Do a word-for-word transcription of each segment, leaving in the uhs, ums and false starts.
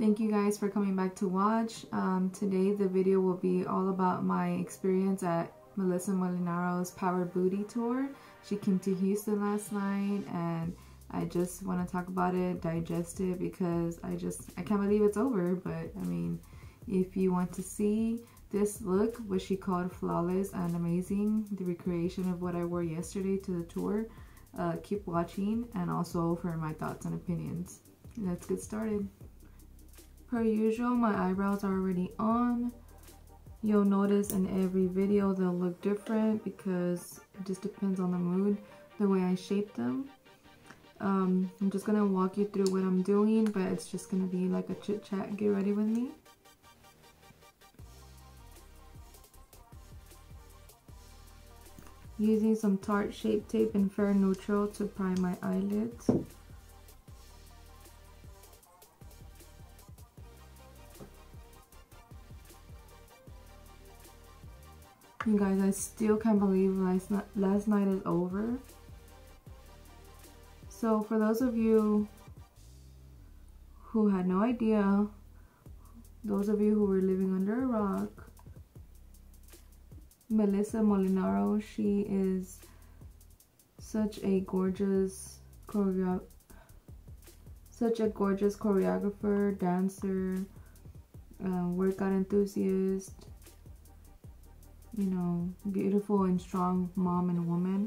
Thank you guys for coming back to watch. Um, today the video will be all about my experience at Melissa Molinaro's Power Booty Tour. She came to Houston last night and I just want to talk about it, digest it, because I just, I can't believe it's over. But I mean, if you want to see this look, what she called flawless and amazing, the recreation of what I wore yesterday to the tour, uh, keep watching, and also for my thoughts and opinions. Let's get started. Per usual, my eyebrows are already on. You'll notice in every video they'll look different because it just depends on the mood, the way I shape them. Um, I'm just gonna walk you through what I'm doing, but it's just gonna be like a chit chat. Get ready with me. Using some Tarte Shape Tape in Fair Neutral to prime my eyelids. You guys, I still can't believe last night, last night is over. So for those of you who had no idea, those of you who were living under a rock, Melissa Molinaro, she is such a gorgeous choreo such a gorgeous choreographer, dancer, uh, workout enthusiast, you know, beautiful and strong mom and woman.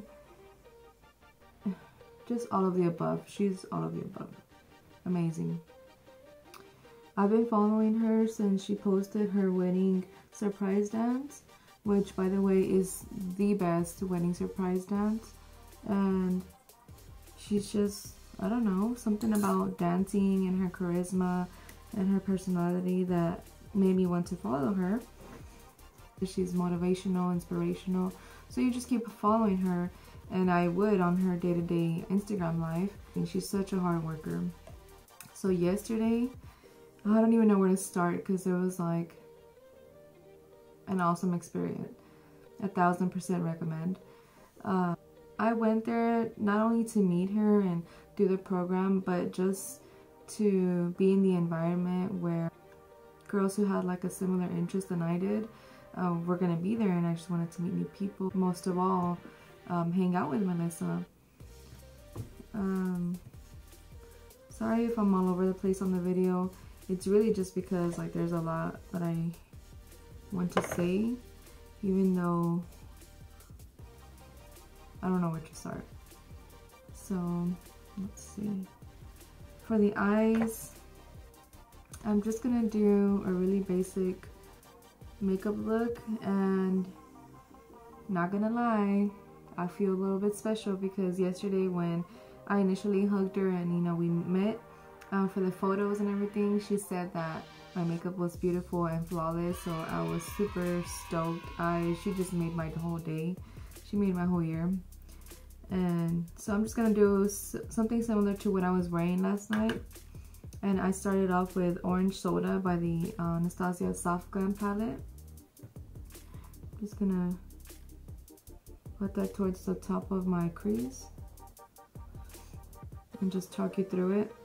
Just all of the above. She's all of the above. Amazing. I've been following her since she posted her wedding surprise dance, which by the way is the best wedding surprise dance. And she's just, I don't know, something about dancing and her charisma and her personality that made me want to follow her. She's motivational, inspirational, so you just keep following her, and I would on her day-to-day Instagram live. And she's such a hard worker. So yesterday, I don't even know where to start because it was like an awesome experience. A thousand percent recommend. Uh, I went there not only to meet her and do the program, but just to be in the environment where girls who had like a similar interest than I did Uh, we're gonna be there, and I just wanted to meet new people. Most of all, um, hang out with Melissa. Um, sorry if I'm all over the place on the video. It's really just because like there's a lot that I want to say, even though I don't know where to start. So let's see. For the eyes, I'm just gonna do a really basic makeup look, and not gonna lie, I feel a little bit special because yesterday when I initially hugged her and you know we met uh, for the photos and everything, she said that my makeup was beautiful and flawless, so I was super stoked. I she just made my whole day. She made my whole year. And so I'm just gonna do s something similar to what I was wearing last night. And I started off with Orange Soda by the uh, Anastasia Soft Glam palette. Just gonna put that towards the top of my crease and just talk you through it.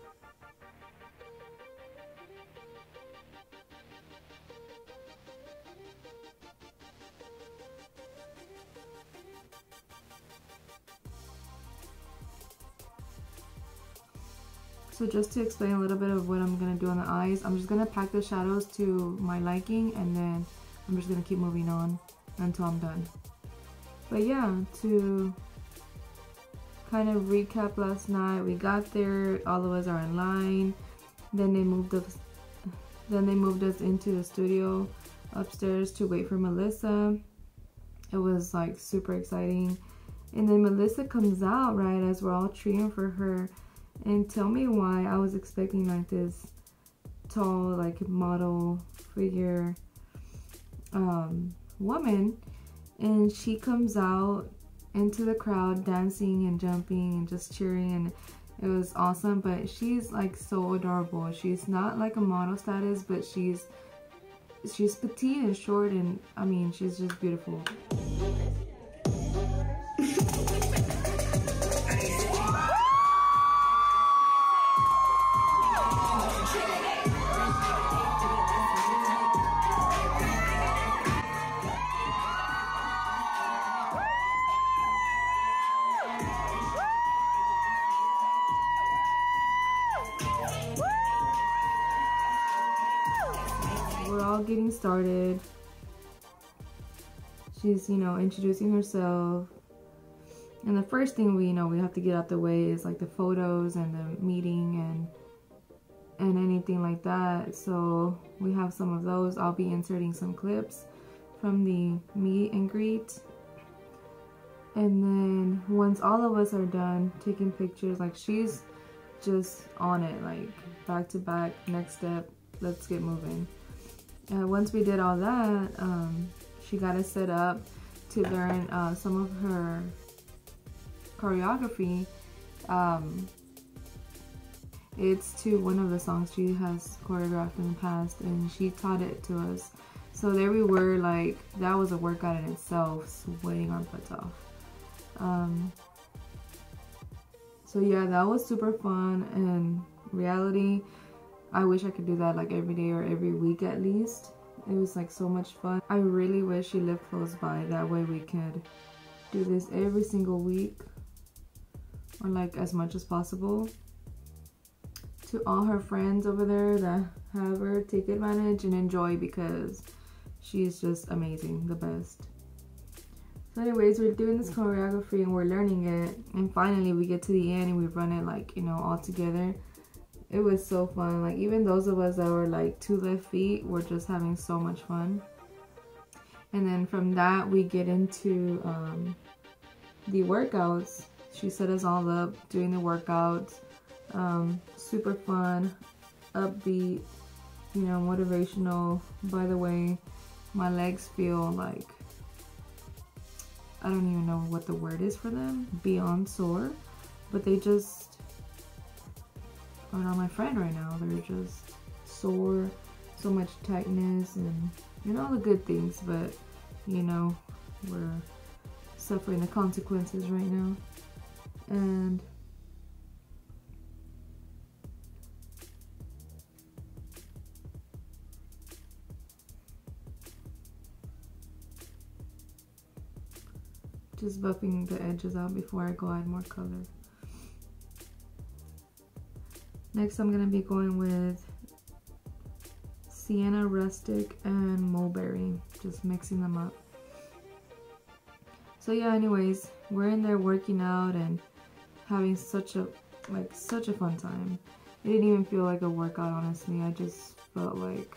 So just to explain a little bit of what I'm going to do on the eyes, I'm just going to pack the shadows to my liking, and then I'm just going to keep moving on until I'm done. But yeah, to kind of recap last night, we got there, all of us are in line, then they moved us, then they moved us into the studio upstairs to wait for Melissa. It was like super exciting. And then Melissa comes out right as we're all cheering for her. And tell me why I was expecting like this tall, like model figure um, woman, and she comes out into the crowd dancing and jumping and just cheering, and it was awesome. But she's like so adorable. She's not like a model status, but she's she's petite and short, and I mean she's just beautiful. we're all getting started. She's, you know, introducing herself. And the first thing we, you know, we have to get out the way is like the photos and the meeting and and anything like that. So we have some of those. I'll be inserting some clips from the meet and greet. And then once all of us are done taking pictures, like she's just on it, like back to back, next step, let's get moving. Uh, once we did all that, um, she got us set up to learn uh, some of her choreography. Um, it's to one of the songs she has choreographed in the past, and she taught it to us. So there we were, like, that was a workout in itself, sweating our butts off. Um, so yeah, that was super fun. And reality, I wish I could do that like every day or every week at least. It was like so much fun. I really wish she lived close by, that way we could do this every single week, or like as much as possible. To all her friends over there that have her, take advantage and enjoy, because she's just amazing, the best. So anyways, we're doing this choreography and we're learning it, and finally we get to the end and we run it, like, you know, all together. It was so fun. Like, even those of us that were like two left feet were just having so much fun. And then from that we get into um, the workouts. She set us all up doing the workouts. Um, super fun, upbeat, you know, motivational. By the way, my legs feel like, I don't even know what the word is for them, beyond sore, but they just are not my friend right now. They're just sore, so much tightness and, and all the good things, but you know, we're suffering the consequences right now. And just buffing the edges out before I go add more color. Next I'm going to be going with Sienna Rustic and Mulberry, just mixing them up. So yeah, anyways, we're in there working out and having such a, like, such a fun time. It didn't even feel like a workout, honestly. I just felt like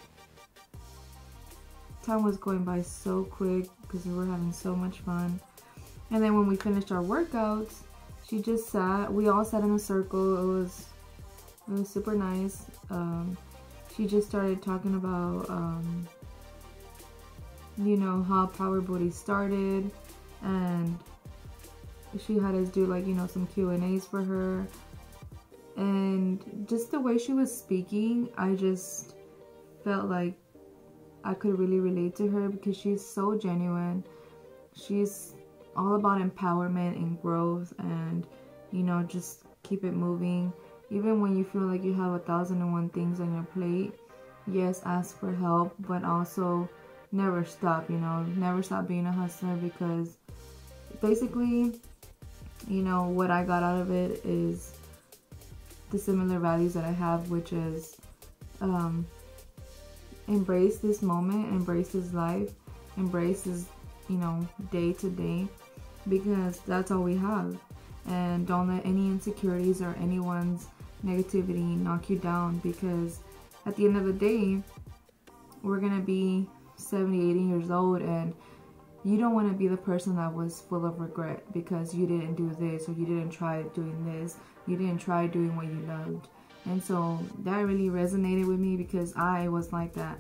time was going by so quick because we were having so much fun. And then when we finished our workouts, she just sat, we all sat in a circle. It was It was super nice. Um, she just started talking about, um, you know, how Power Booty started, and she had us do, like, you know, some Q and A's for her. And just the way she was speaking, I just felt like I could really relate to her, because she's so genuine. She's all about empowerment and growth, and, you know, just keep it moving. Even when you feel like you have a thousand and one things on your plate, yes, ask for help, but also never stop, you know, never stop being a hustler, because basically, you know, what I got out of it is the similar values that I have, which is um, embrace this moment, embrace this life, embrace this, you know, day to day, because that's all we have. And don't let any insecurities or anyone's negativity knock you down, because at the end of the day, we're gonna be seventy, eighty years old, and you don't want to be the person that was full of regret because you didn't do this, or you didn't try doing this, you didn't try doing what you loved. And so that really resonated with me, because I was like that.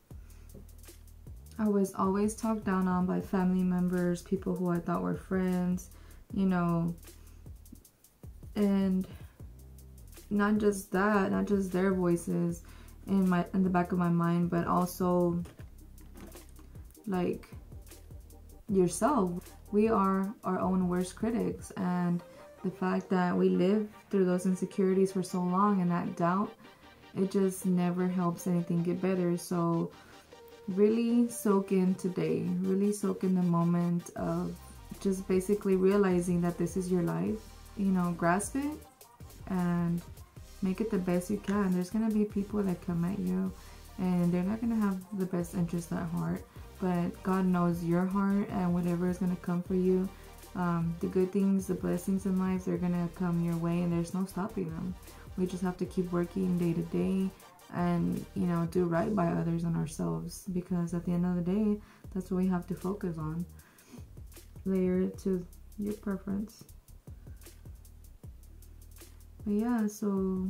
I was always talked down on by family members, people who I thought were friends, you know, and not just that, not just their voices in my in the back of my mind, but also like yourself. We are our own worst critics, and the fact that we live through those insecurities for so long and that doubt, it just never helps anything get better. So really soak in today, really soak in the moment of just basically realizing that this is your life. You know, grasp it and make it the best you can. There's gonna be people that come at you and they're not gonna have the best interest at heart, but God knows your heart, and whatever is gonna come for you, um, the good things, the blessings in life, they're gonna come your way, and there's no stopping them. We just have to keep working day to day, and you know, do right by others and ourselves, because at the end of the day, that's what we have to focus on. Layer it to your preference. But yeah, so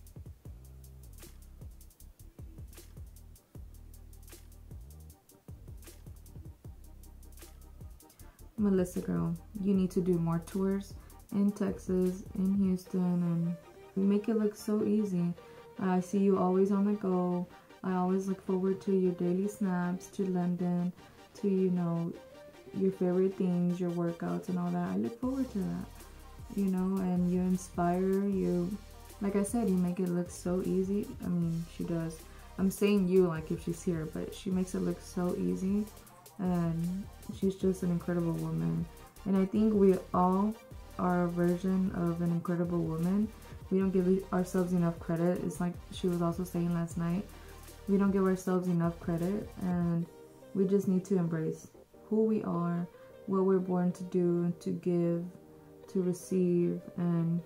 Melissa girl, you need to do more tours in Texas, in Houston, and make it look so easy. I see you always on the go. I always look forward to your daily snaps, to London, to, you know, your favorite things, your workouts and all that. I look forward to that, you know, and you inspire, you, like I said, you make it look so easy. I mean, she does. I'm saying you like if she's here, but she makes it look so easy, and she's just an incredible woman. And I think we all are a version of an incredible woman. We don't give ourselves enough credit. It's like she was also saying last night, we don't give ourselves enough credit, and we just need to embrace who we are, what we're born to do, to give, to receive, and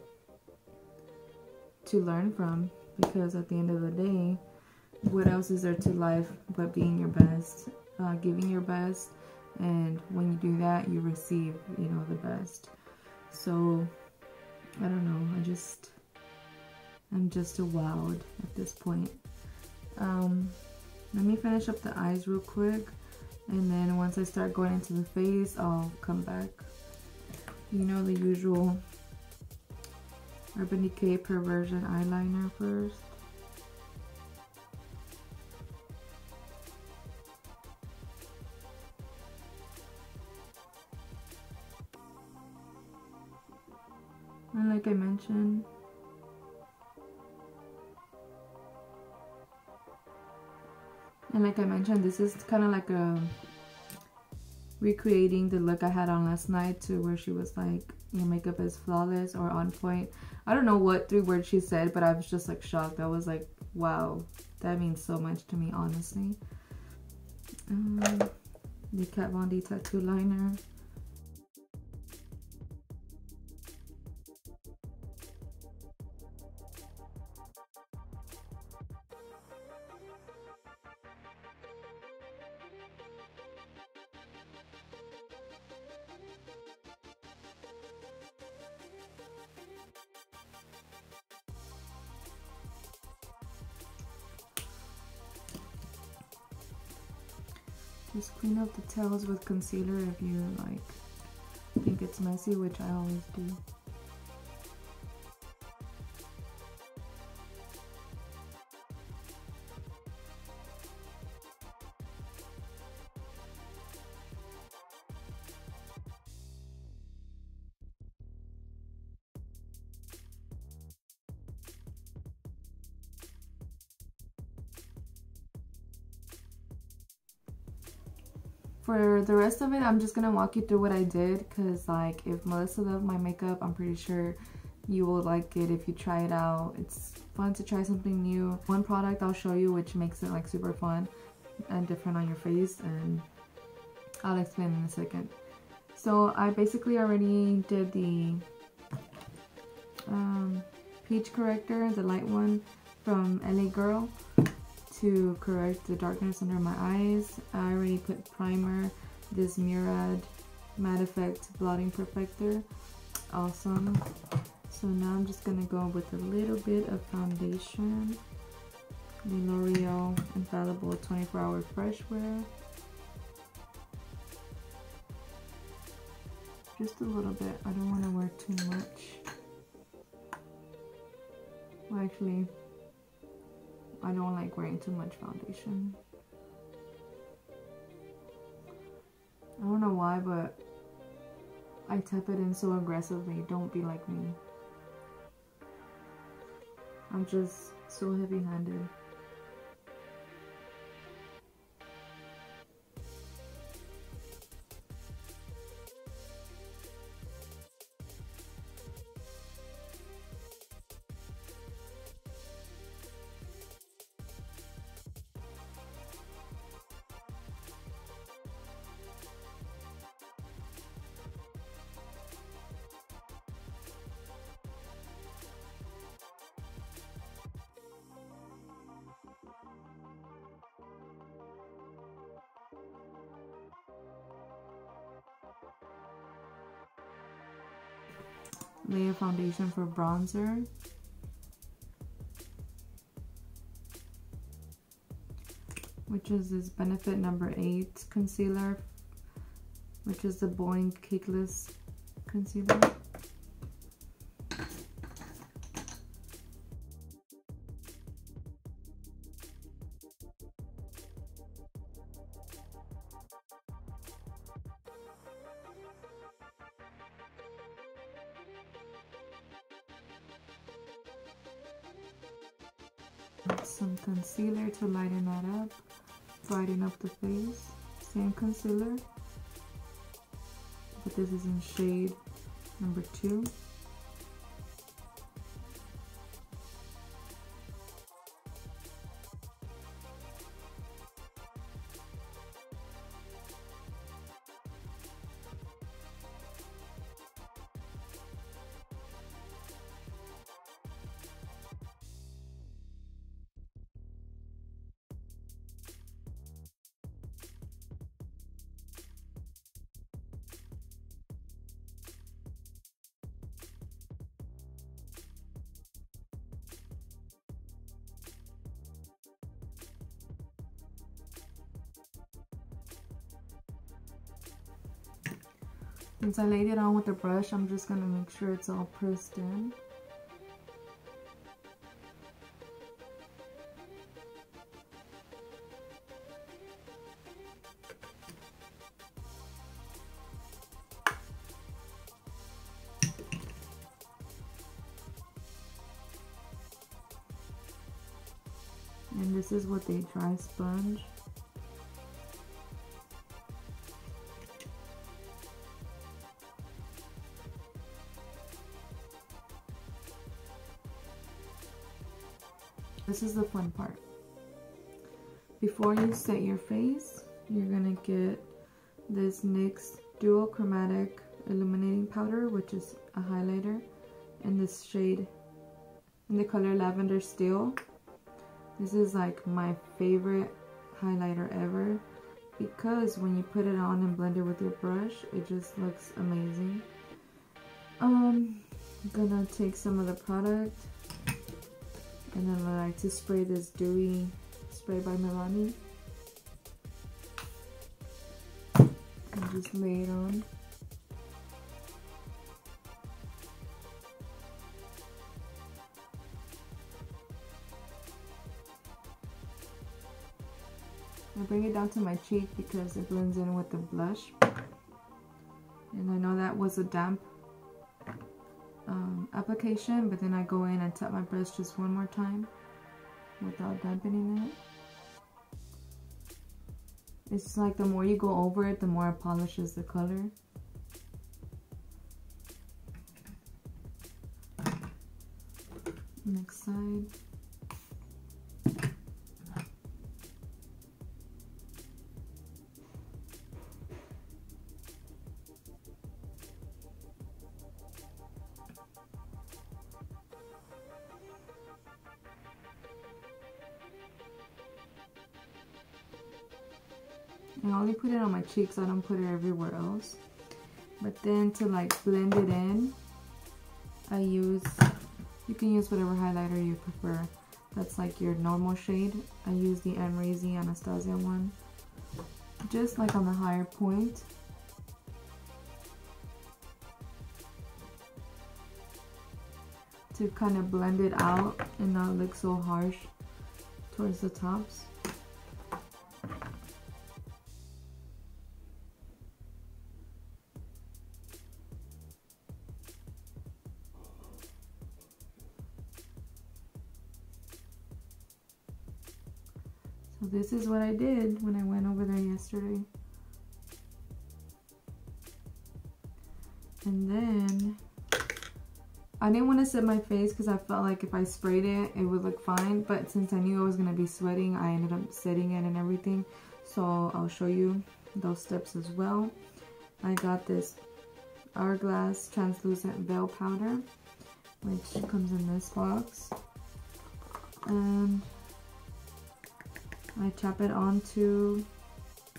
to learn from. Because at the end of the day, what else is there to life but being your best, uh, giving your best, and when you do that, you receive, you know, the best. So I don't know, I just I'm just wowed at this point. Um, let me finish up the eyes real quick, and then once I start going into the face, I'll come back. You know, the usual Urban Decay Perversion eyeliner first. And like I mentioned, And like I mentioned, this is kind of like a recreating the look I had on last night, to where she was like, your makeup is flawless or on point. I don't know what three words she said, but I was just like shocked. I was like, wow, that means so much to me, honestly. Um, the Kat Von D tattoo liner. Just clean up the tails with concealer if you like think it's messy, which I always do. For the rest of it, I'm just gonna walk you through what I did, because like if Melissa loved my makeup, I'm pretty sure you will like it if you try it out. It's fun to try something new. One product I'll show you which makes it like super fun and different on your face, and I'll explain in a second. So I basically already did the um, peach corrector, the light one from L A Girl, to correct the darkness under my eyes. I already put primer, this Murad Matte Effect Blotting Perfector. Awesome. So now I'm just gonna go with a little bit of foundation. The L'Oreal Infallible twenty-four hour Fresh Wear. Just a little bit. I don't want to wear too much. Well, actually, I don't like wearing too much foundation. I don't know why, but I tap it in so aggressively. Don't be like me. I'm just so heavy-handed. lay a foundation for bronzer. Which is this Benefit number eight concealer, which is the Boing Cakeless concealer. Some concealer to lighten that up, brighten up the face. Same concealer, but this is in shade number two. Since I laid it on with the brush, I'm just going to make sure it's all pressed in. And this is what they dry sponge. This is the fun part. Before you set your face, you're gonna get this NYX Dual Chromatic Illuminating Powder, which is a highlighter, in this shade, in the color Lavender Steel. This is like my favorite highlighter ever, because when you put it on and blend it with your brush, it just looks amazing. Um, I'm gonna take some of the product. And then I like to spray this dewy spray by Milani. And just lay it on. I bring it down to my cheek because it blends in with the blush. And I know that was a damp Um, application, but then I go in and tap my brush just one more time without dampening it. It's like the more you go over it, the more it polishes the color. Next side. I only put it on my cheeks, I don't put it everywhere else. But then to like blend it in, I use, you can use whatever highlighter you prefer. That's like your normal shade. I use the Amrezy Anastasia one. Just like on the higher point. To kind of blend it out and not look so harsh towards the tops. So this is what I did when I went over there yesterday. And then I didn't want to set my face because I felt like if I sprayed it, it would look fine. But since I knew I was going to be sweating, I ended up setting it and everything. So I'll show you those steps as well. I got this Hourglass Translucent Veil Powder, which comes in this box. And I tap it onto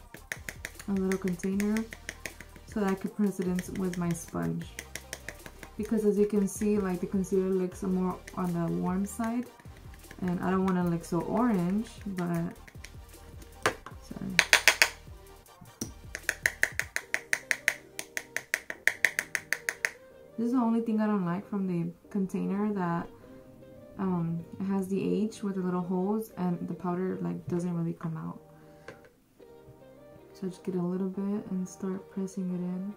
a little container so that I could press it in with my sponge. because as you can see, like the concealer looks more on the warm side, and I don't want to look so orange, but sorry. This is the only thing I don't like from the container, that um, it has the H with the little holes and the powder like doesn't really come out. So I just get a little bit and start pressing it in.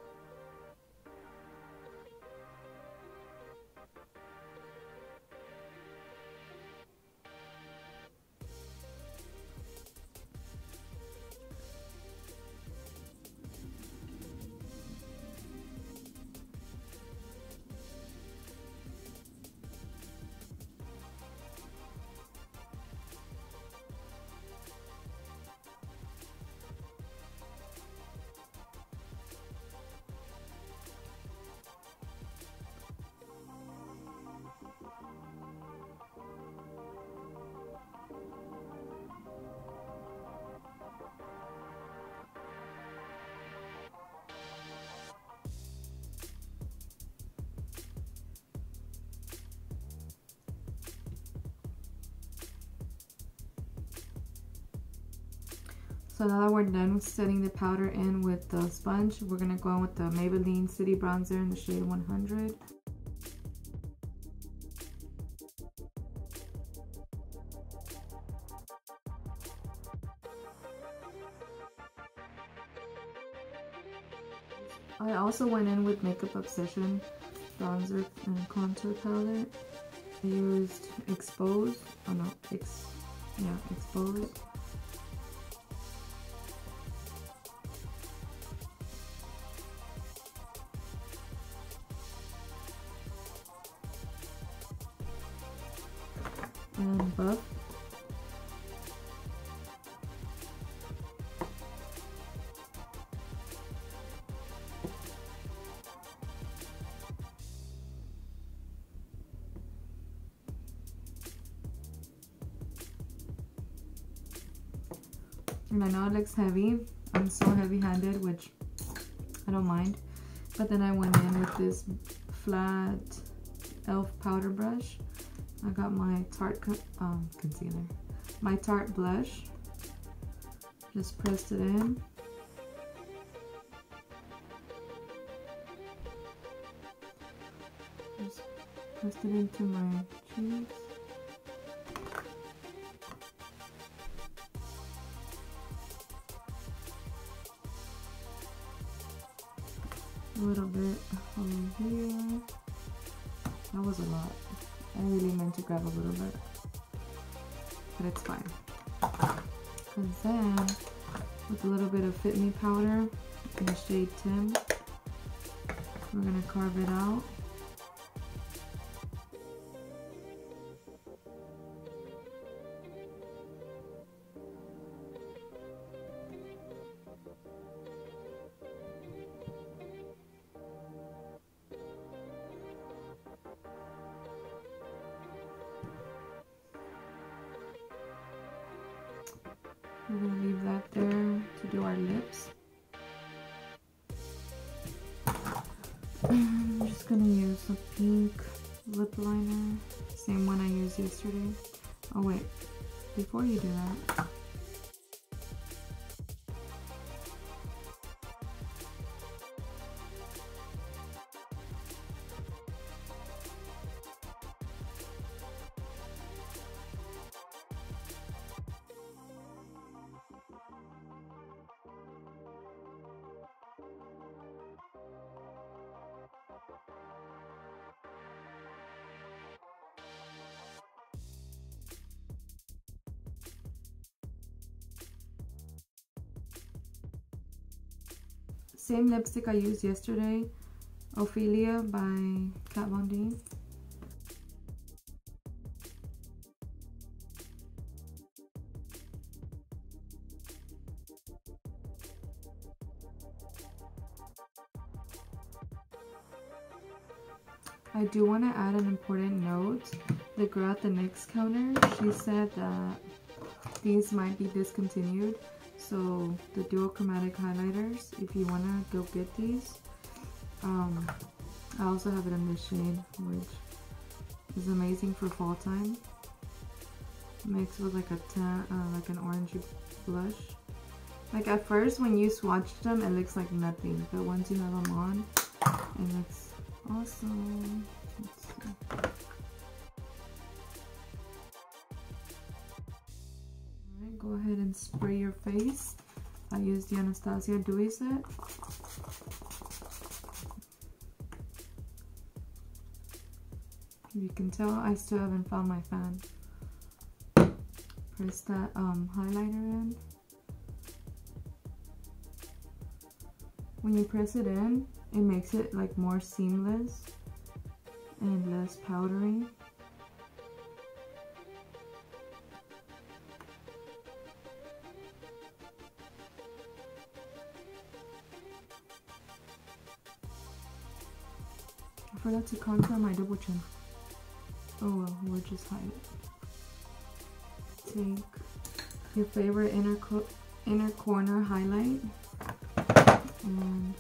So now that we're done setting the powder in with the sponge, we're going to go in with the Maybelline City Bronzer in the shade one hundred. I also went in with Makeup Obsession bronzer and contour palette. I used Expose, oh no, Ex, yeah, Expose. And Buff. And I know it looks heavy. I'm so heavy-handed, which I don't mind. But then I went in with this flat e l f powder brush. I got my Tarte um, concealer, my Tarte blush. Just pressed it in. Just pressed it into my cheeks. A little bit over here. That was a lot. I really meant to grab a little bit, but it's fine. And then, with a little bit of Fit Me powder in the shade ten, we're gonna carve it out. We're gonna leave that there to do our lips. And I'm just gonna use a pink lip liner, same one I used yesterday. Oh wait, before you do that, same lipstick I used yesterday, Ophelia by Kat Von D. I do want to add an important note. The girl at the next counter, she said that these might be discontinued. So the dual chromatic highlighters, if you want to go get these, um, I also have it in this shade, which is amazing for fall time. Mixed with like a tan, uh, like an orangey blush. Like at first when you swatch them, it looks like nothing, but once you have them on, it looks awesome. Let's see. Alright, go ahead and spray your face. I use the Anastasia Dewy set. You can tell I still haven't found my fan. Press that um, highlighter in. When you press it in, it makes it like more seamless and less powdery. I forgot to contour my double chin. Oh well, we'll just hide it. Take your favorite inner co inner corner highlight and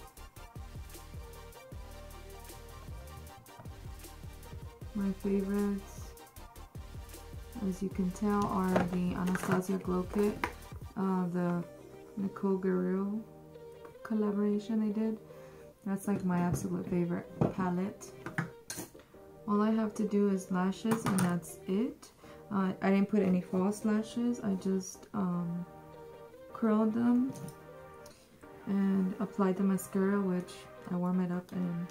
my favorites, as you can tell, are the Anastasia Glow Kit, uh, the Nicole Guerrero collaboration they did. That's like my absolute favorite palette. All I have to do is lashes and that's it. Uh, I didn't put any false lashes. I just um, curled them and applied the mascara, which I warm it up and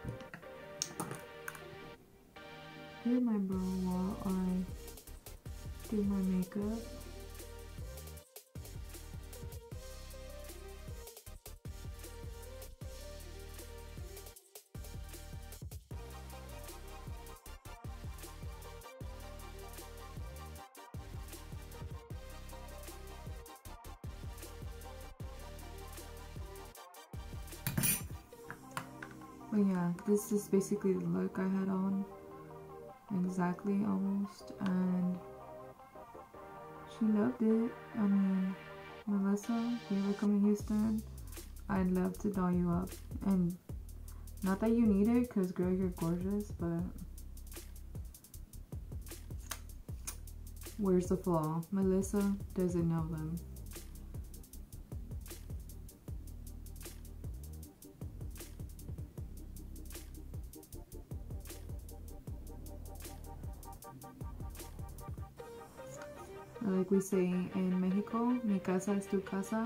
hit my brow while I do my makeup. But yeah, this is basically the look I had on, exactly almost, and she loved it. I mean, Melissa, if you ever come to Houston, I'd love to doll you up. And not that you need it, because girl, you're gorgeous, but where's the flaw? Melissa doesn't know them. Like we say in Mexico, mi casa es tu casa.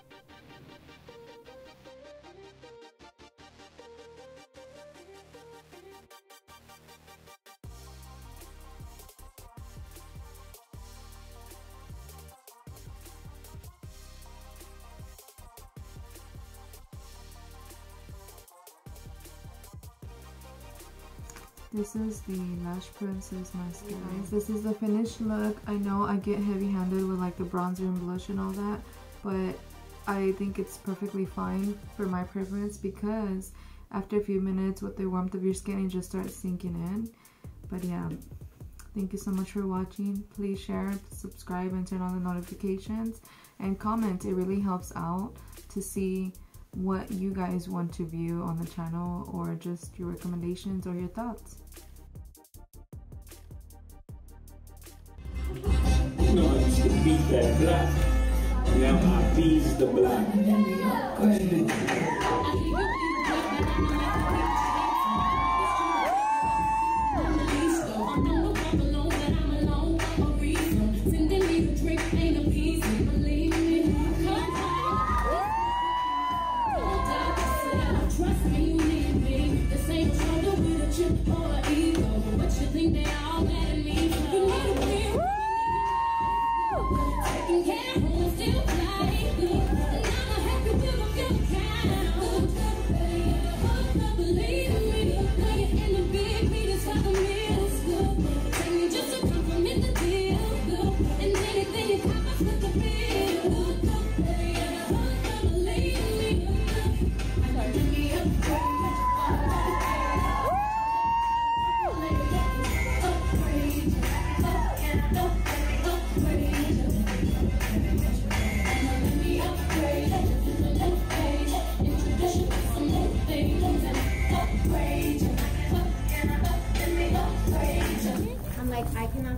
This is the Lash Princess mascara. Guys, this is the finished look. I know I get heavy-handed with like the bronzer and blush and all that, but I think it's perfectly fine for my preference, because after a few minutes with the warmth of your skin, it just starts sinking in. But yeah, thank you so much for watching. Please share, subscribe, and turn on the notifications, and comment. It really helps out to see what you guys want to view on the channel, or just your recommendations or your thoughts. You know, I used to beat that black. Now I bees the black.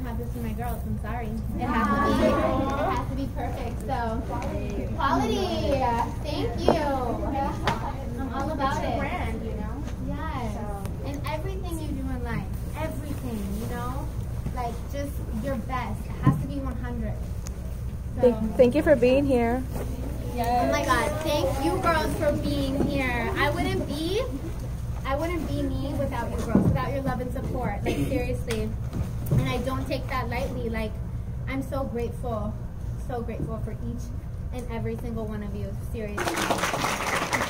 have this with my girls. I'm sorry. It has to be. It has to be perfect. So quality. Thank you. I'm all about it. Brand, you know. Yes. So. And everything you do in life, everything, you know, like just your best. It has to be one hundred. So. Thank, thank you for being here. Yes. Oh my God! Thank you, girls, for being here. I wouldn't be. I wouldn't be me without you girls, without your love and support, like seriously. And I don't take that lightly. Like, I'm so grateful, so grateful for each and every single one of you, seriously.